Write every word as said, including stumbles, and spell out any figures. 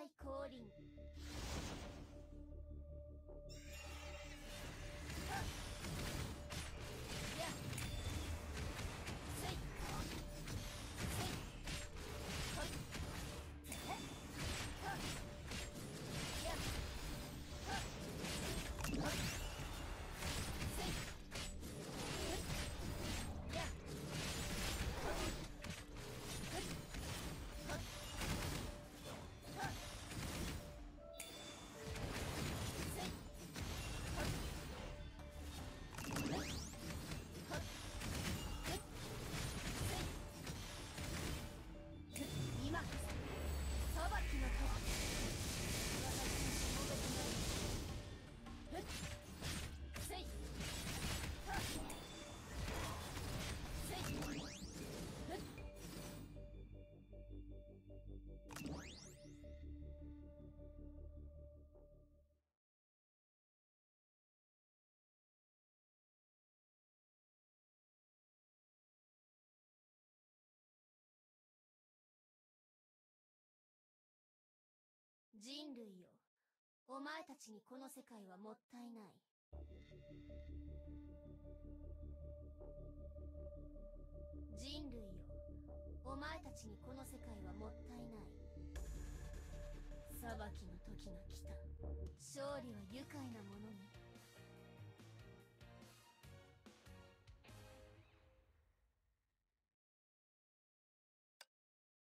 大降臨。人類よ、お前たちにこの世界はもったいない。人類よ、お前たちにこの世界はもったいない。裁きの時が来た。勝利は愉快なも